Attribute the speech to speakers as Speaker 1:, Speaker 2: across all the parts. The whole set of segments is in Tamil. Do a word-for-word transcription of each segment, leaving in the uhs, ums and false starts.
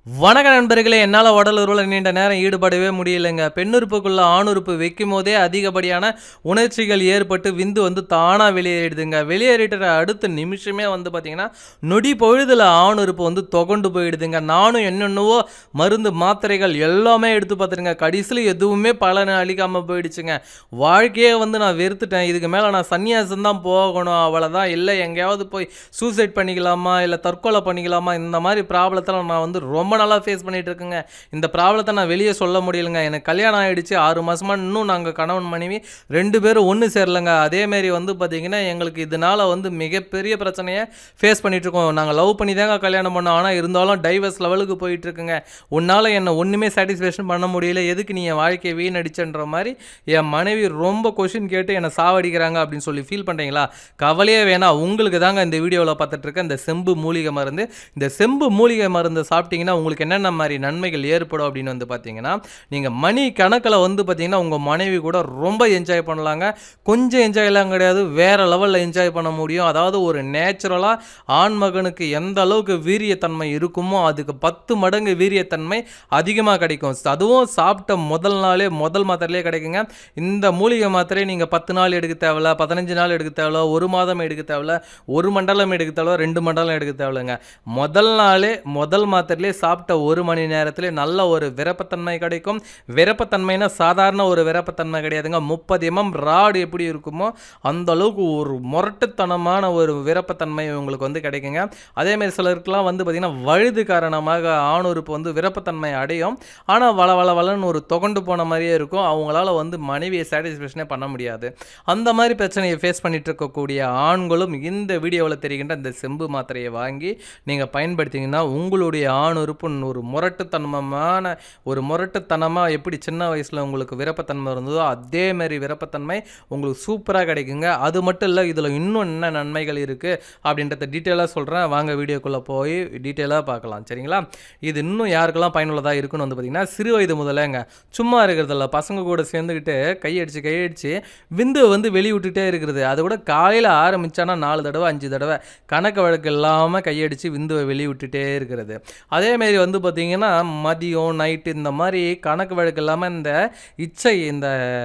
Speaker 1: வணக்க நண்பர்களே, என்னால் உடல் உறவில் நீண்ட நேரம் ஈடுபடவே முடியலைங்க. பெண்ணுறுப்புக்குள்ள ஆணுறுப்பு வைக்கும் போதே அதிகப்படியான உணர்ச்சிகள் ஏற்பட்டு விந்து வந்து தானாக வெளியேறிடுதுங்க. வெளியேறிட்ட அடுத்த நிமிஷமே வந்து பார்த்திங்கன்னா நொடி பொழுதில் ஆணுறுப்பு வந்து தொகண்டு போயிடுதுங்க. நானும் என்னென்னவோ மருந்து மாத்திரைகள் எல்லாமே எடுத்து பார்த்துருங்க. கடைசியில் எதுவுமே பலனை அளிக்காமல் போயிடுச்சுங்க. வாழ்க்கையே வந்து நான் வெறுத்துட்டேன். இதுக்கு மேலே நான் சன்னியாசம் தான் போகணும், அவ்வளோதான். இல்லை எங்கேயாவது போய் சூசைட் பண்ணிக்கலாமா, இல்லை தற்கொலை பண்ணிக்கலாமா, இந்த மாதிரி ப்ராப்ளத்தில் நான் வந்து ரொம்ப நல்லா ஃபேஸ் பண்ணிட்டு இருக்குங்க. இந்த ப்ராப்ளத்தை நான் வெளியே சொல்ல முடியலைங்க. எனக்கு கல்யாணம் ஆகிடுச்சு, ஆறு மாதமாக இன்னும் நாங்கள் கணவன் மனைவி ரெண்டு பேரும் ஒன்று சேரலைங்க. அதேமாரி வந்து பார்த்திங்கன்னா எங்களுக்கு இதனால் வந்து மிகப்பெரிய பிரச்சனையை ஃபேஸ் பண்ணிகிட்ருக்கோம். நாங்கள் லவ் பண்ணி தாங்க கல்யாணம் பண்ணோம், ஆனால் இருந்தாலும் டைவர்ஸ் லெவலுக்கு போயிட்டுருக்குங்க. உன்னால் என்னை ஒன்றுமே சாட்டிஸ்ஃபேக்ஷன் பண்ண முடியல, எதுக்கு நீ என் வாழ்க்கையை வீணடிச்சன்ற மாதிரி என் மனைவி ரொம்ப கொஷின் கேட்டு என்னை சாவடிக்கிறாங்க அப்படின்னு சொல்லி ஃபீல் பண்ணுறீங்களா? கவலையே வேணாம், உங்களுக்கு தாங்க இந்த வீடியோவில் பார்த்துட்ருக்க இந்த செம்பு மூலிகை மருந்து. இந்த செம்பு மூலிகை மருந்து சாப்பிட்டீங்கன்னா உங்களுக்கு என்னென்ன மாதிரி நன்மைகள் ஏற்படும் அப்படின்னு வந்து பார்த்தீங்கன்னா, நீங்கள் மணி கணக்கில் வந்து பார்த்தீங்கன்னா உங்கள் மனைவி கூட ரொம்ப என்ஜாய் பண்ணலாங்க. கொஞ்சம் என்ஜாய்லாம் கிடையாது, வேறு லெவலில் என்ஜாய் பண்ண முடியும். அதாவது ஒரு நேச்சுரலாக ஆண் மகனுக்கு எந்த அளவுக்கு வீரியத்தன்மை இருக்குமோ அதுக்கு பத்து மடங்கு வீரியத்தன்மை அதிகமாக கிடைக்கும். அதுவும் சாப்பிட்ட முதல் நாளே முதல் மாத்திரையிலே கிடைக்குங்க. இந்த மூலிகை மாத்திரையை நீங்கள் பத்து நாள் எடுக்க தேவையில்ல, பதினஞ்சு நாள் எடுக்க தேவையில்ல, ஒரு மாதம் எடுக்க தேவையில்ல, ஒரு மண்டலம் எடுக்க தேவையில்ல, ரெண்டு மண்டலம் எடுக்க தேவையில்லைங்க. முதல் நாளே முதல் மாத்திரையிலே சாப்பிட்ட ஒரு மணி நேரத்திலே நல்ல ஒரு விரப்பத்தன்மை கிடைக்கும். விரப்பத்தன்மைனா சாதாரண ஒரு விரப்பத்தன்மை கிடையாதுங்க. முப்பது எம்எம் ராடு எப்படி இருக்குமோ அந்த அளவுக்கு ஒரு முரட்டுத்தனமான ஒரு விரப்பத்தன்மை உங்களுக்கு வந்து கிடைக்குங்க. அதேமாரி சிலருக்குலாம் வந்து பார்த்திங்கன்னா வழுது காரணமாக ஆணுறுப்பு வந்து விரப்பத்தன்மை அடையும். ஆனால் வள வள வளன்னு ஒரு தொகண்டு போன மாதிரியே இருக்கும். அவங்களால வந்து மனைவியை சாட்டிஸ்ஃபேக்ஷனே பண்ண முடியாது. அந்த மாதிரி பிரச்சனையை ஃபேஸ் பண்ணிட்டு இருக்கக்கூடிய ஆண்களும் இந்த வீடியோவில் தெரிகின்ற இந்த செம்பு மாத்திரையை வாங்கி நீங்கள் பயன்படுத்திங்கன்னா உங்களுடைய ஆணுறுப்பு ஒரு முரட்டுத்தனமான ஒரு முரட்டுத்தனமாக எப்படி சின்ன வயசில் உங்களுக்கு விரப்பத்தன்மை இருந்ததோ அதேமாரி விரப்பத்தன்மை உங்களுக்கு சூப்பராக கிடைக்குங்க. அது மட்டும் இல்லை, இதில் இன்னும் என்ன நன்மைகள் இருக்குது அப்படின்றத டீட்டெயிலாக சொல்கிறேன். வாங்க வீடியோக்குள்ளே போய் டீட்டெயிலாக பார்க்கலாம், சரிங்களா? இது இன்னும் யாருக்கெல்லாம் பயனுள்ளதாக இருக்குன்னு வந்து பார்த்திங்கன்னா சிறு வயது முதலேங்க சும்மா இருக்கிறதில்ல, பசங்க கூட சேர்ந்துக்கிட்டு கையடிச்சு கையடிச்சு விந்து வந்து வெளிவிட்டுட்டே இருக்கிறது. அது கூட காலையில் ஆரம்பித்தானா நாலு தடவை அஞ்சு தடவை கணக்கு வழக்கு இல்லாமல் கையடிச்சு விந்துவை வெளிவிட்டுட்டே இருக்கிறது. அதேமாரி வந்து பார்த்திங்கன்னா மதியம் நைட்டு இந்த மாதிரி கணக்கு வழக்கு இல்லாமல் இந்த இச்சை இந்த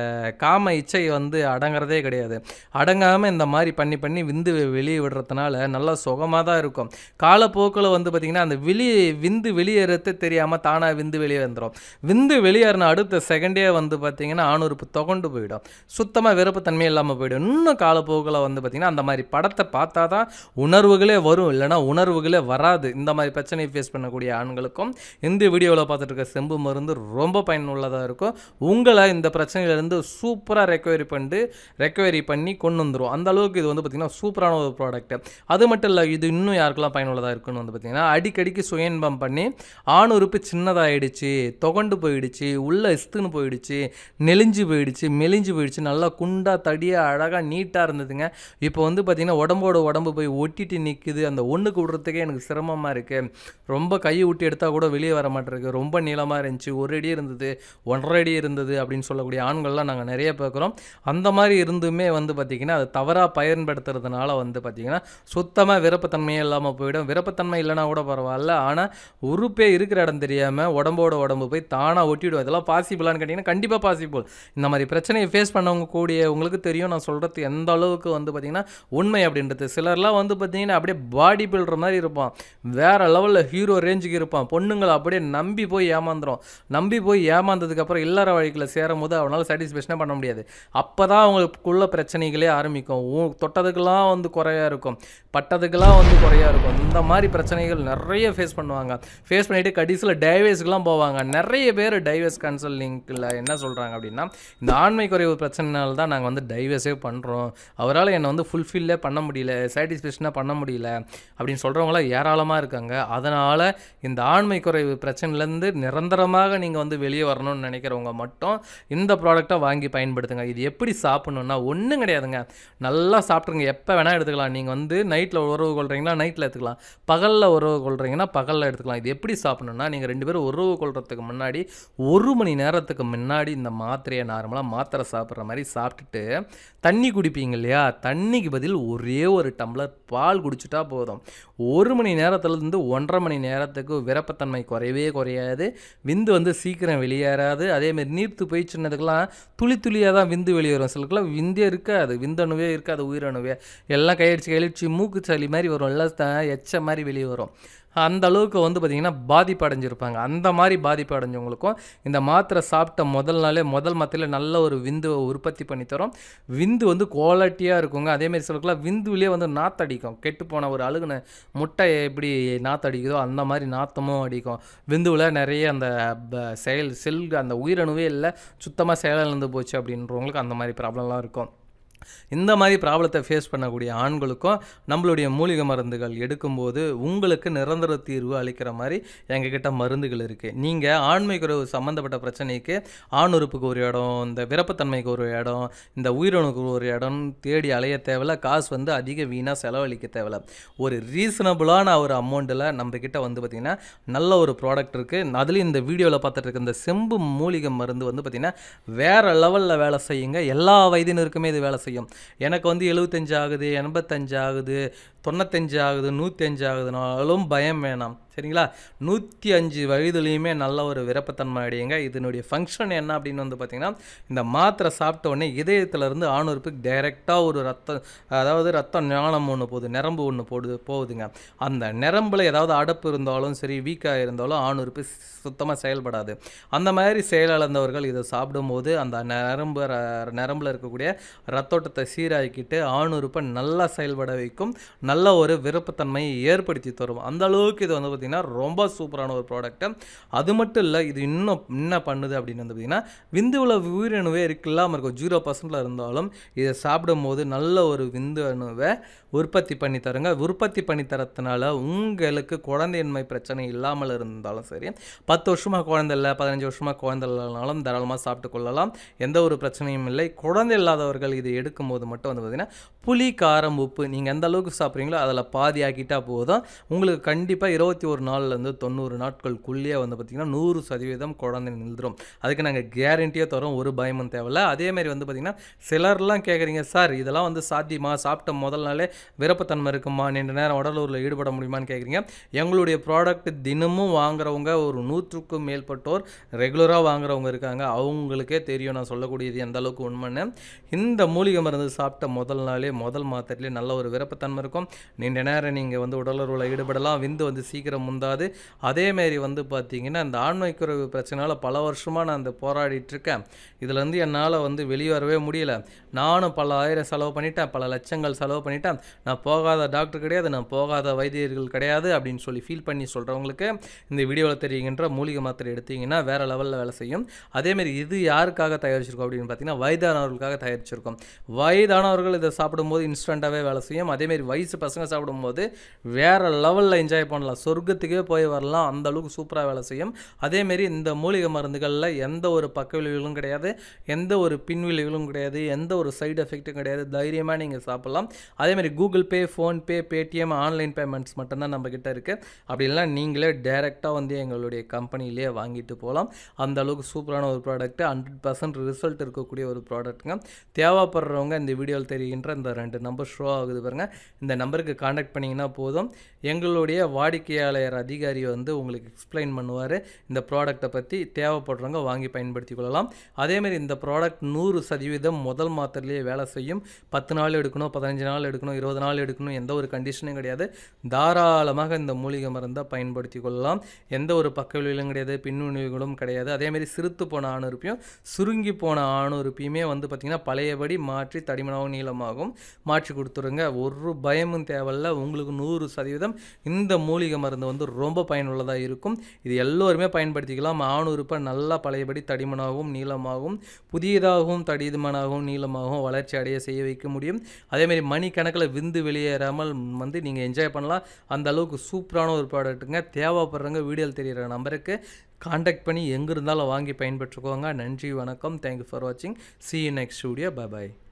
Speaker 1: காம இச்சை வந்து அடங்கிறதே கிடையாது. அடங்காமல் இந்த மாதிரி பண்ணி பண்ணி விந்து வெளியே விடுறதுனால நல்லா சுகமாக தான் இருக்கும். காலப்போக்கில் வந்து பார்த்திங்கன்னா அந்த வெளியே விந்து வெளியேறது தெரியாமல் தானாக விந்து வெளியே வந்துடும். விந்து வெளியேறின அடுத்த செகண்டே வந்து பார்த்திங்கன்னா ஆணுறுப்பு தொகண்டு போயிடும், சுத்தமாக விருப்பத்தன்மை இல்லாமல் போயிடும். இன்னும் காலப்போக்கில் வந்து பார்த்திங்கன்னா அந்த மாதிரி படத்தை பார்த்தா தான் உணர்வுகளே வரும், இல்லைனா உணர்வுகளே வராது. இந்த மாதிரி பிரச்சனையை ஃபேஸ் பண்ணக்கூடிய ஆண்களுக்கும் இந்த வீடியோவில் பார்த்துட்டு இருக்க செம்பு மருந்து ரொம்ப பயனுள்ளதாக இருக்கும். உங்களை இந்த பிரச்சனையிலேருந்து சூப்பராக ரெக்கவரி பண்ணிட்டு ரெக்கவரி பண்ணி கொண்டு வந்துடும். அந்த அளவுக்கு இது வந்து பார்த்திங்கன்னா சூப்பரான ஒரு ப்ராடக்ட். அது மட்டும் இல்லை, இது இன்னும் யாருக்கெல்லாம் பயனுள்ளதாக இருக்குன்னு வந்து பார்த்திங்கன்னா அடிக்கடிக்கு சுயன்பம் பண்ணி ஆணுறுப்பு சின்னதாகிடுச்சு, தொகண்டு போயிடுச்சு, உள்ள இஸ்துன்னு போயிடுச்சு, நெளிஞ்சு போயிடுச்சு, மெலிஞ்சு போயிடுச்சு, நல்லா குண்டா தடியாக அழகாக நீட்டாக இருந்ததுங்க. இப்போ வந்து பார்த்திங்கன்னா உடம்போட உடம்பு போய் ஒட்டிட்டு நிற்குது. அந்த ஒன்றுக்கு விடுறதுக்கே எனக்கு சிரமமாக இருக்குது. ரொம்ப கையை விட்டு எடுத்தால் கூட வெளியே வர மாட்டேருக்கு. ரொம்ப நீளமாக இருந்துச்சு, ஒரு அடி இருந்தது, ஒன்றரை அடி இருந்தது அப்படின்னு சொல்லக்கூடிய ஆண்கள்லாம் நாங்கள் நிறைய பார்க்குறோம். அந்த மாதிரி இருந்துமே வந்து பார்த்திங்கன்னா அது தவறாக பயன்படுத்துறதுனால வந்து பார்த்திங்கன்னா சுத்தமாக விருப்பத்தன்மையே இல்லாமல் போயிடும். விருப்பத்தன்மை இல்லைனா கூட பரவாயில்ல, ஆனால் உறுப்பே இருக்கிற இடம் தெரியாமல் உடம்போட உடம்பு போய் தானாக ஒட்டிவிடும். இதெல்லாம் பாசிபிளான்னு கேட்டிங்கன்னா கண்டிப்பாக பாசிபிள். இந்த மாதிரி பிரச்சனையை ஃபேஸ் பண்ணவங்க கூடிய உங்களுக்கு தெரியும் நான் சொல்கிறது எந்த அளவுக்கு வந்து பார்த்திங்கன்னா உண்மை அப்படின்றது. சிலர்லாம் வந்து பார்த்திங்கன்னா அப்படியே பாடி பில்டர் மாதிரி இருப்பான், வேறு லெவலில் ஹீரோ ரேஞ்சுக்கு இருப்பான். பொண்ணுங்களை அப்படியே நம்பி போய் ஏமாந்துடும். நம்பி போய் ஏமாந்ததுக்கப்புறம் இல்லற வழிகளை சேரும் போது அவனால் சாட்டிஸ்ஃபேக்ஷனே பண்ண முடியாது. அப்போ தான் அவங்களுக்குள்ள பிரச்சனைகளே ஆரம்பிக்கும். தொட்டதுக்கெல்லாம் வந்து குறையாக இருக்கும், பட்டதுக்கெல்லாம் வந்து குறையாக இருக்கும். இந்த மாதிரி பிரச்சனைகள் நிறைய ஃபேஸ் பண்ணுவாங்க. ஃபேஸ் பண்ணிவிட்டு கடைசியில் டைவர்ஸ்க்கெலாம் போவாங்க. நிறைய பேர் டைவர்ஸ் கன்சல்டிங்கில் என்ன சொல்கிறாங்க அப்படின்னா, இந்த ஆண்மை குறைவு பிரச்சனைனால தான் நாங்கள் வந்து டைவர்ஸே பண்ணுறோம், அவரால் என்னை வந்து ஃபுல்ஃபில்லே பண்ண முடியல, சாட்டிஸ்ஃபேக்ஷனாக பண்ண முடியல அப்படின்னு சொல்கிறவங்களாம் ஏராளமாக இருக்காங்க. அதனால் இந்த ஆண்மை குறைவு பிரச்சனையிலேருந்து நிரந்தரமாக நீங்கள் வந்து வெளியே வரணும்னு நினைக்கிறவங்க மட்டும் இந்த ப்ராடக்டை வாங்கி பயன்படுத்துங்க. இது எப்படி சாப்பிட்ணுன்னா ஒன்றும் கிடையாதுங்க, நல்லா சாப்பிட்ருங்க, எப்போ வேணால் எடுத்துக்கலாம். நீங்கள் வந்து நைட்டில் உறவு கொள்கிறீங்களா நைட்டில் எடுத்துக்கலாம், பகலில் உறவு கொள்கிறீங்கன்னா பகலில் எடுத்துக்கலாம். இது எப்படி சாப்பிட்ணுன்னா நீங்கள் ரெண்டு பேரும் உறவு கொள்கிறதுக்கு முன்னாடி ஒரு மணி நேரத்துக்கு முன்னாடி இந்த மாத்திரையை நார்மலாக மாத்திரை சாப்பிட்ற மாதிரி சாப்பிட்டுட்டு தண்ணி குடிப்பீங்க இல்லையா, தண்ணிக்கு பதில் ஒரே ஒரு டம்ளர் பால் குடிச்சிட்டா போதும். ஒரு மணி நேரத்துலேருந்து ஒன்றரை மணி நேரத்துக்கு விரப்பத்தன்மை குறையவே குறையாது, விந்து வந்து சீக்கிரம் வெளியேறாது. அதேமாரி நீர்த்து போயிடுச்சுன்னதுக்கெல்லாம் துளி துளியாக தான் விந்து வெளியேறும். சிலருக்குலாம் விந்தே இருக்காது, விந்தணுவே இருக்காது, உயிரணுவே எல்லாம் கையடிச்சு கையடிச்சு மூக்கு சளி மாதிரி வரும், எல்லாம் எச்ச மாதிரி வெளியே வரும். அந்த அளவுக்கு வந்து பார்த்திங்கன்னா பாதிப்பு அடைஞ்சிருப்பாங்க. அந்த மாதிரி பாதிப்பு அடைஞ்சவங்களுக்கும் இந்த மாத்திரை சாப்பிட்ட முதல் நாளே முதல் மாத்திரையில் நல்ல ஒரு விந்துவை உற்பத்தி பண்ணி தரும். விந்து வந்து குவாலிட்டியாக இருக்குங்க. அதேமாரி சிலருக்குலாம் விந்துவிலே வந்து நாத்தடிக்கும். கெட்டு போன ஒரு அழுகுன முட்டை எப்படி நாத்தடிக்குதோ அந்த மாதிரி நாத்தமும் அடிக்கும். விந்துவில் நிறைய அந்த செயல் செல் அந்த உயிரணுவே இல்லை, சுத்தமாக செயலிழந்து போச்சு அப்படின்றவங்களுக்கு அந்த மாதிரி ப்ராப்ளம்லாம் இருக்கும். இந்த மாதிரி ப்ராப்ளத்தை ஃபேஸ் பண்ணக்கூடிய ஆண்களுக்கும் நம்மளுடைய மூலிகை மருந்துகள் எடுக்கும்போது உங்களுக்கு நிரந்தர தீர்வு அளிக்கிற மாதிரி எங்ககிட்ட மருந்துகள் இருக்குது. நீங்கள் ஆண்மை குறைவு சம்மந்தப்பட்ட பிரச்சனைக்கு ஆண் உறுப்புக்கு ஒரு இடம், இந்த விரப்பத்தன்மைக்கு ஒரு இடம், இந்த உயிரணுக்கு ஒரு இடம் தேடி அலைய தேவையில்ல, காசு வந்து அதிக வீணாக செலவழிக்க தேவையில்ல. ஒரு ரீசனபுளான ஒரு அமௌண்ட்டில் நம்மக்கிட்ட வந்து பார்த்திங்கன்னா நல்ல ஒரு ப்ராடக்ட் இருக்குது. அதுலேயும் இந்த வீடியோவில் பார்த்துட்டு இருக்க இந்த செம்பு மூலிகை மருந்து வந்து பார்த்திங்கன்னா வேறு லெவலில் வேலை செய்யுங்க. எல்லா வயதினருக்குமே இது வேலை செய்யும். எனக்கு வந்து எழுபத்தஞ்சு ஆகுது, எண்பத்தஞ்சு ஆகுது, தொண்ணூத்தஞ்சு ஆகுது, நூற்றி அஞ்சு ஆகுதுனாலும் பயம் வேணாம், சரிங்களா? நூற்றி அஞ்சு வயதுலேயுமே நல்ல ஒரு விரப்பத்தன்மை அடையுங்க. இதனுடைய ஃபங்க்ஷன் என்ன அப்படின்னு வந்து பார்த்திங்கன்னா, இந்த மாத்திரை சாப்பிட்ட உடனே இதயத்திலேருந்து ஆணுறுப்புக்கு டைரெக்டாக ஒரு ரத்தம், அதாவது ரத்தம் ஞானம் ஒன்று போகுது, நரம்பு ஒன்று போடுது போகுதுங்க. அந்த நரம்பில் ஏதாவது அடப்பு இருந்தாலும் சரி, வீக்காக இருந்தாலும் ஆணுறுப்பு சுத்தமாக செயல்படாது. அந்த மாதிரி செயலிழந்தவர்கள் இதை சாப்பிடும்போது அந்த நரம்பு நரம்பில் இருக்கக்கூடிய ரத்தோட்டத்தை சீராக்கிட்டு ஆணுறுப்பை நல்லா செயல்பட வைக்கும், நல்ல ஒரு விருப்பத்தன்மையை ஏற்படுத்தி தரும். அந்த அளவுக்கு இது வந்து பார்த்திங்கன்னா ரொம்ப சூப்பரான ஒரு ப்ராடக்ட்டு. அது மட்டும் இல்லை, இது இன்னும் என்ன பண்ணுது அப்படின்னு வந்து பார்த்திங்கன்னா, விந்துவில் உயிரணுவே இருக்கு இல்லாமல் இருக்கும், ஜீரோ பர்சன்டில் இருந்தாலும் இதை சாப்பிடும்போது நல்ல ஒரு விந்து அணுவை உற்பத்தி பண்ணி தருங்க. உற்பத்தி பண்ணி தரத்துனால உங்களுக்கு குழந்தையின்மை பிரச்சனை இல்லாமல் இருந்தாலும் சரி, பத்து வருஷமாக குழந்தை இல்லை, பதினஞ்சு வருஷமாக குழந்தை இல்லைனாலும் தாராளமாக சாப்பிட்டு கொள்ளலாம், எந்த ஒரு பிரச்சனையும் இல்லை. குழந்தை இல்லாதவர்கள் இதை எடுக்கும்போது மட்டும் வந்து பார்த்திங்கன்னா புளி, காரம், உப்பு நீங்கள் எந்த அளவுக்கு சாப்பிட்றீங்களோ அதில் பாதி ஆக்கிட்டால் போதும். உங்களுக்கு கண்டிப்பாக இருபத்தி ஒரு நாள்லேருந்து தொண்ணூறு நாட்களுக்குள்ளேயே வந்து பார்த்திங்கன்னா நூறு சதவீதம் குழந்தை நின்றுடும். அதுக்கு நாங்கள் கேரண்டியாக தரோம், ஒரு பயமும் தேவையில்லை. அதேமாதிரி வந்து பார்த்திங்கன்னா சிலர்லாம் கேட்குறீங்க, சார் இதெல்லாம் வந்து சாத்தியமா, சாப்பிட்ட முதல் நாளே விருப்பத்தன்மை இருக்குமா, நீண்ட நேரம் உடலூரில் ஈடுபட முடியுமான்னு கேட்குறீங்க. எங்களுடைய ப்ராடக்ட் தினமும் வாங்குறவங்க ஒரு நூற்றுக்கும் மேற்பட்டோர் ரெகுலராக வாங்குறவங்க இருக்காங்க. அவங்களுக்கே தெரியும் நான் சொல்லக்கூடியது எந்த அளவுக்கு உண்மைன்னு. இந்த மூலிகை மருந்து சாப்பிட்ட முதல் நாளே முதல் மாத்திரையிலே நல்ல ஒரு விருப்பத்தன்மை இருக்கும். நீண்ட நேரம் நீங்கள் வந்து உடலுறவில் ஈடுபடலாம், விந்து வந்து சீக்கிரம் முந்தாது. அதேமாரி வந்து பார்த்தீங்கன்னா இந்த ஆண்மை குறைவு பிரச்சனையால் பல வருஷமாக நான் அந்த போராடிட்டுருக்கேன். இதுலேருந்து என்னால் வந்து வெளிவரவே முடியல. நானும் பல ஆயிரம் செலவு பண்ணிட்டேன், பல லட்சங்கள் செலவு பண்ணிட்டேன். நான் போகாத டாக்டர் கிடையாது, நான் போகாத வைத்தியர்கள் கிடையாது அப்படின்னு சொல்லி ஃபீல் பண்ணி சொல்கிறவங்களுக்கு இந்த வீடியோவில் தெரியுங்கின்ற மூலிகை மாத்திரை எடுத்தீங்கன்னா வேறு லெவலில் வேலை செய்யும். அதேமாரி இது யாருக்காக தயாரிச்சிருக்கோம் அப்படின்னு பார்த்தீங்கன்னா வயதானவர்களுக்காக தயாரிச்சிருக்கோம். வயதானவர்கள் இதை சாப்பிடும்போது இன்ஸ்டண்ட்டாகவே வேலை செய்யும். அதேமாரி வயசு பசங்க சாப்பிடும்போது வேறு லெவலில் என்ஜாய் பண்ணலாம், சொர்க்கத்துக்கே போய் வரலாம், அந்த அளவுக்கு சூப்பராக வேலை செய்யும். அதேமாரி இந்த மூலிகை மருந்துகளில் எந்த ஒரு பக்க விளைவுகளும் கிடையாது, எந்த ஒரு பின் விளைவுகளும் கிடையாது, எந்த ஒரு சைடு எஃபெக்ட்டும் கிடையாது. தைரியமாக நீங்கள் சாப்பிட்லாம். அதேமாதிரி Google Pay, PhonePe, Paytm online payments மட்டும்தான் நம்மக்கிட்ட இருக்குது. அப்படி இல்லைனா நீங்களே டைரெக்டாக வந்து எங்களுடைய கம்பெனிலேயே வாங்கிட்டு போகலாம். அந்த அளவுக்கு சூப்பரான ஒரு ப்ராடக்ட்டு, ஹண்ட்ரட் பர்சன்ட் ரிசல்ட் இருக்கக்கூடிய ஒரு ப்ராடக்ட்டுங்க. தேவைப்படுறவங்க இந்த வீடியோவில் தெரிகின்ற இந்த ரெண்டு நம்பர் ஷோ ஆகுது பாருங்கள், இந்த நம்பருக்கு காண்டாக்ட் பண்ணிங்கன்னா போதும். எங்களுடைய வாடிக்கையாளர் அதிகாரி வந்து உங்களுக்கு எக்ஸ்பிளைன் பண்ணுவார் இந்த ப்ராடக்ட்டை பற்றி. தேவைப்படுறவங்க வாங்கி பயன்படுத்தி கொள்ளலாம். அதேமாதிரி இந்த ப்ராடக்ட் நூறு சதவீதம் முதல் மாத்திரையிலேயே வேலை செய்யும். பத்து நாள் எடுக்கணும், பதினஞ்சு நாள் எடுக்கணும், இருபது நாள் எடுக்கணும், எந்த ஒரு கண்டிஷனும் கிடையாது. தாராளமாக இந்த மூலிகை மருந்தை பயன்படுத்தி கொள்ளலாம். எந்த ஒரு பக்க விளைவுகளும் கிடையாது, பின்விளைவுகளும் கிடையாது. அதேமாதிரி சிறுத்து போன ஆணுறுப்பையும் சுருங்கி போன ஆணுறுப்பையுமே வந்து பார்த்திங்கன்னா பழையபடி மாற்றி தடிமனாகவும் நீளமாகவும் மாற்றி கொடுத்துருங்க. ஒரு பயமும் தேவையில்ல. உங்களுக்கு நூறு சதவீதம் இந்த மூலிகை மருந்து வந்து ரொம்ப பயனுள்ளதாக இருக்கும். இது எல்லோருமே பயன்படுத்திக்கலாம். ஆணுறுப்பை நல்லா பழையபடி தடிமனாகவும் நீளமாகவும் புதியதாகவும் தடிமனாகவும் நீளமாகவும் வளர்ச்சி அடைய செய்ய வைக்க முடியும். அதேமாதிரி மணிக்கணக்கில் விந்து வெளியேறாமல் வந்து நீங்கள் என்ஜாய் பண்ணலாம். அந்த அளவுக்கு சூப்பரான ஒரு ப்ராடக்ட்டுங்க. தேவைப்படுறவங்க வீடியோவில் தெரிகிற நம்பருக்கு காண்டாக்ட் பண்ணி எங்கே இருந்தாலும் வாங்கி பயன்பெற்றுக்கோங்க. நன்றி, வணக்கம். தேங்க்யூ ஃபார் வாட்சிங். see you next video. bye bye.